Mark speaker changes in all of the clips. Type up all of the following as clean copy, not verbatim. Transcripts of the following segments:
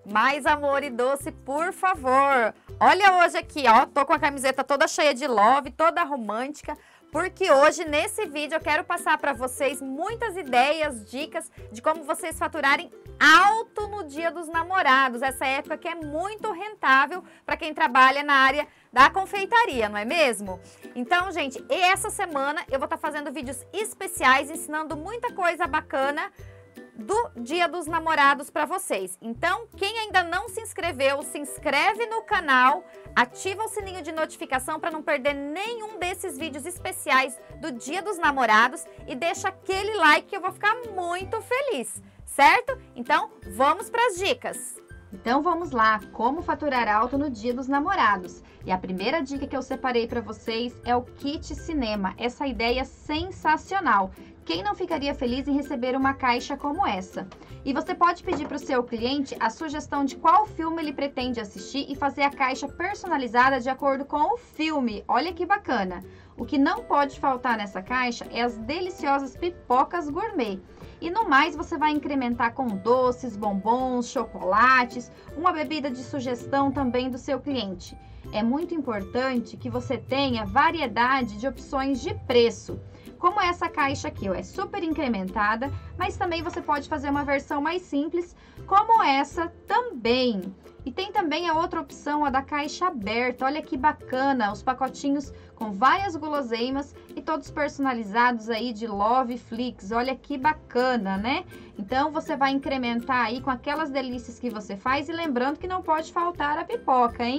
Speaker 1: Mais amor e doce, por favor. Olha hoje aqui, ó, tô com a camiseta toda cheia de love, toda romântica, porque hoje nesse vídeo eu quero passar para vocês muitas ideias, dicas de como vocês faturarem alto no Dia dos Namorados, essa época que é muito rentável para quem trabalha na área da confeitaria, não é mesmo? Então, gente, essa semana eu vou estar fazendo vídeos especiais ensinando muita coisa bacana do Dia dos Namorados para vocês. Então, quem ainda não se inscreveu, se inscreve no canal, ativa o sininho de notificação para não perder nenhum desses vídeos especiais do Dia dos Namorados e deixa aquele like que eu vou ficar muito feliz, certo? Então, vamos para as dicas.
Speaker 2: Então vamos lá, como faturar alto no Dia dos Namorados. E a primeira dica que eu separei para vocês é o kit cinema, essa ideia sensacional. Quem não ficaria feliz em receber uma caixa como essa? E você pode pedir para o seu cliente a sugestão de qual filme ele pretende assistir e fazer a caixa personalizada de acordo com o filme. Olha que bacana! O que não pode faltar nessa caixa é as deliciosas pipocas gourmet. E no mais você vai incrementar com doces, bombons, chocolates, uma bebida de sugestão também do seu cliente. É muito importante que você tenha variedade de opções de preço. Como essa caixa aqui, ó, é super incrementada, mas também você pode fazer uma versão mais simples, como essa também. E tem também a outra opção, a da caixa aberta. Olha que bacana, os pacotinhos com várias guloseimas e todos personalizados aí de Love Flix. Olha que bacana, né? Então, você vai incrementar aí com aquelas delícias que você faz e lembrando que não pode faltar a pipoca, hein?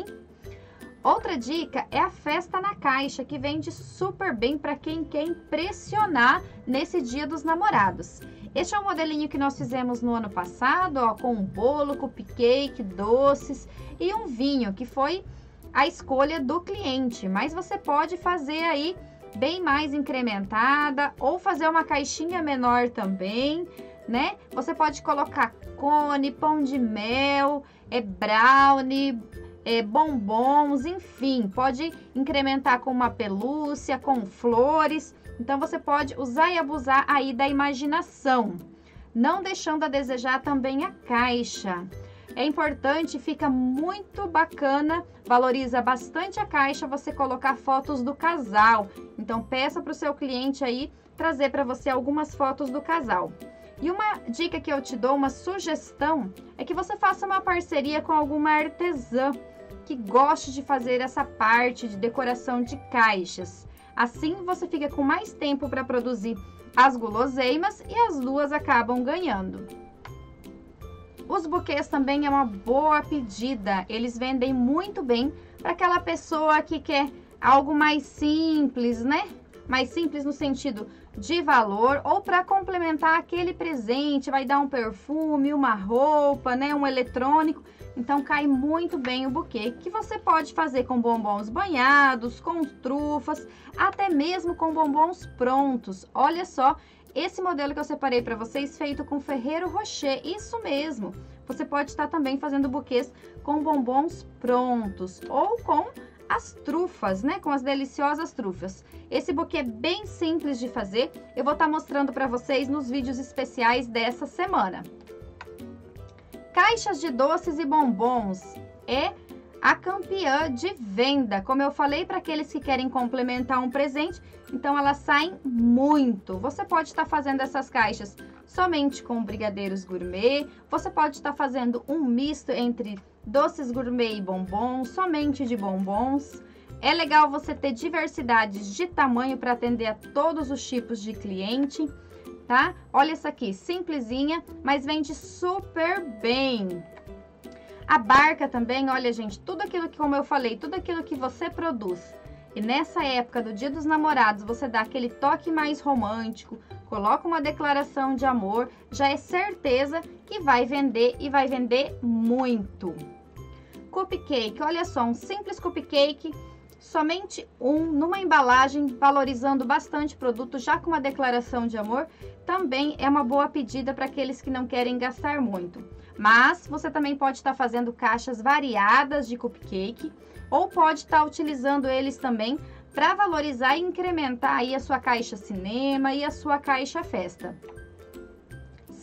Speaker 2: Outra dica é a festa na caixa, que vende super bem para quem quer impressionar nesse Dia dos Namorados. Este é um modelinho que nós fizemos no ano passado, ó, com um bolo, cupcake, doces e um vinho, que foi a escolha do cliente. Mas você pode fazer aí bem mais incrementada ou fazer uma caixinha menor também, né? Você pode colocar cone, pão de mel, brownie, bombons, enfim, pode incrementar com uma pelúcia, com flores. Então, você pode usar e abusar aí da imaginação, não deixando a desejar também a caixa. É importante, fica muito bacana, valoriza bastante a caixa você colocar fotos do casal. Então, peça para o seu cliente aí trazer para você algumas fotos do casal. E uma dica que eu te dou, uma sugestão, é que você faça uma parceria com alguma artesã que goste de fazer essa parte de decoração de caixas. Assim, você fica com mais tempo para produzir as guloseimas e as duas acabam ganhando. Os buquês também é uma boa pedida. Eles vendem muito bem para aquela pessoa que quer algo mais simples, né? Mais simples no sentido de valor ou para complementar aquele presente, vai dar um perfume, uma roupa, né? Um eletrônico. Então, cai muito bem o buquê, que você pode fazer com bombons banhados, com trufas, até mesmo com bombons prontos. Olha só, esse modelo que eu separei para vocês, feito com Ferrero Rocher, isso mesmo. Você pode estar também fazendo buquês com bombons prontos ou com as trufas, né? Com as deliciosas trufas. Esse buquê é bem simples de fazer, eu vou estar mostrando para vocês nos vídeos especiais dessa semana. Caixas de doces e bombons é a campeã de venda. Como eu falei, para aqueles que querem complementar um presente, então elas saem muito. Você pode estar fazendo essas caixas somente com brigadeiros gourmet, você pode estar fazendo um misto entre doces gourmet e bombons, somente de bombons. É legal você ter diversidades de tamanho para atender a todos os tipos de cliente. Tá? Olha essa aqui, simplesinha, mas vende super bem. A barca também, olha gente, tudo aquilo que, como eu falei, tudo aquilo que você produz e nessa época do Dia dos Namorados você dá aquele toque mais romântico, coloca uma declaração de amor, já é certeza que vai vender e vai vender muito. Cupcake, olha só, um simples cupcake, somente um, numa embalagem, valorizando bastante o produto, já com uma declaração de amor, também é uma boa pedida para aqueles que não querem gastar muito. Mas você também pode estar fazendo caixas variadas de cupcake, ou pode estar utilizando eles também para valorizar e incrementar aí a sua caixa cinema e a sua caixa festa.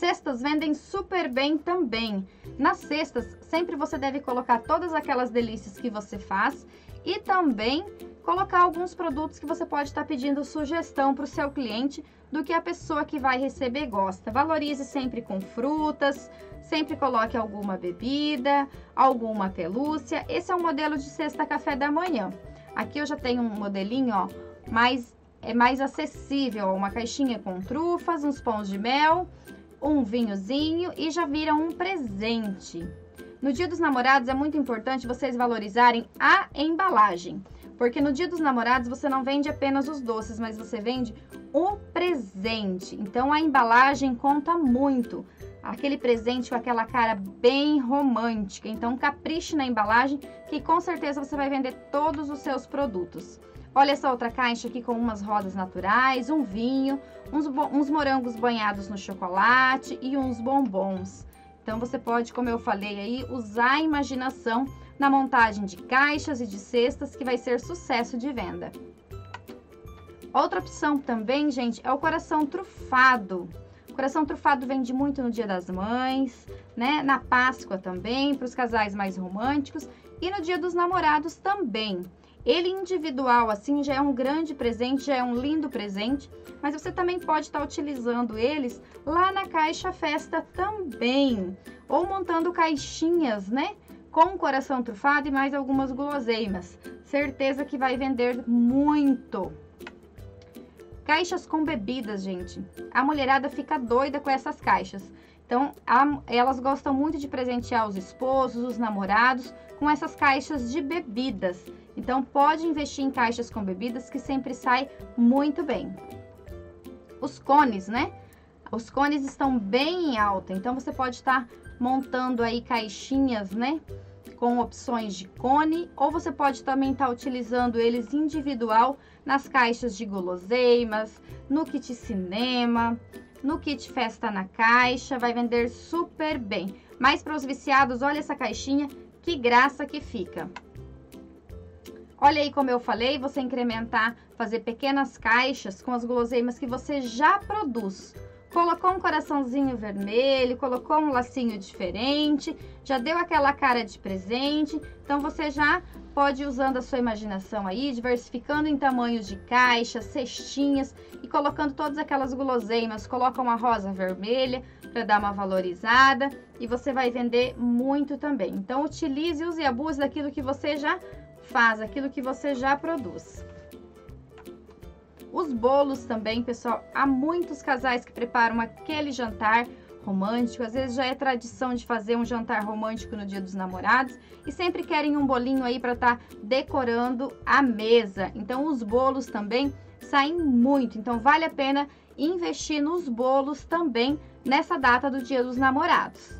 Speaker 2: cestas vendem super bem também. Nas cestas, sempre você deve colocar todas aquelas delícias que você faz e também colocar alguns produtos que você pode estar pedindo sugestão para o seu cliente do que a pessoa que vai receber gosta. Valorize sempre com frutas, sempre coloque alguma bebida, alguma pelúcia. Esse é um modelo de cesta café da manhã. Aqui eu já tenho um modelinho, ó, mais acessível, ó, uma caixinha com trufas, uns pães de mel, um vinhozinho e já vira um presente. No Dia dos Namorados é muito importante vocês valorizarem a embalagem, porque no Dia dos Namorados você não vende apenas os doces, mas você vende o presente. Então a embalagem conta muito. Aquele presente com aquela cara bem romântica. Então capriche na embalagem que com certeza você vai vender todos os seus produtos. Olha essa outra caixa aqui com umas rosas naturais, um vinho, uns morangos banhados no chocolate e uns bombons. Então você pode, como eu falei aí, usar a imaginação na montagem de caixas e de cestas que vai ser sucesso de venda. Outra opção também, gente, é o coração trufado. O coração trufado vende muito no Dia das Mães, né? Na Páscoa também, para os casais mais românticos e no Dia dos Namorados também. Ele individual assim já é um grande presente, já é um lindo presente, mas você também pode estar utilizando eles lá na caixa festa também, ou montando caixinhas, né, com coração trufado e mais algumas guloseimas. Certeza que vai vender muito. Caixas com bebidas, gente. A mulherada fica doida com essas caixas. Então, elas gostam muito de presentear os esposos, os namorados, com essas caixas de bebidas. Então, pode investir em caixas com bebidas que sempre sai muito bem. Os cones, né? Os cones estão bem em alta, então você pode estar montando aí caixinhas, né? Com opções de cone, ou você pode também estar utilizando eles individual nas caixas de guloseimas, no kit cinema, no kit festa na caixa, vai vender super bem. Mas para os viciados, olha essa caixinha, que graça que fica. Olha aí como eu falei, você incrementar, fazer pequenas caixas com as guloseimas que você já produz. Colocou um coraçãozinho vermelho, colocou um lacinho diferente, já deu aquela cara de presente. Então você já pode ir usando a sua imaginação aí, diversificando em tamanhos de caixas, cestinhas e colocando todas aquelas guloseimas. Coloca uma rosa vermelha para dar uma valorizada e você vai vender muito também. Então utilize, use e abuse daquilo que você já faz, aquilo que você já produz. Os bolos também, pessoal, há muitos casais que preparam aquele jantar romântico, às vezes já é tradição de fazer um jantar romântico no Dia dos Namorados e sempre querem um bolinho aí para estar decorando a mesa. Então os bolos também saem muito, então vale a pena investir nos bolos também nessa data do Dia dos Namorados.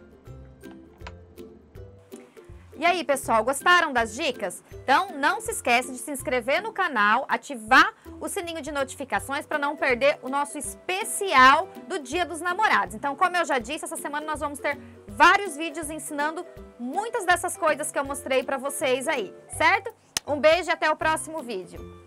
Speaker 1: E aí, pessoal, gostaram das dicas? Então, não se esquece de se inscrever no canal, ativar o sininho de notificações para não perder o nosso especial do Dia dos Namorados. Então, como eu já disse, essa semana nós vamos ter vários vídeos ensinando muitas dessas coisas que eu mostrei para vocês aí, certo? Um beijo e até o próximo vídeo.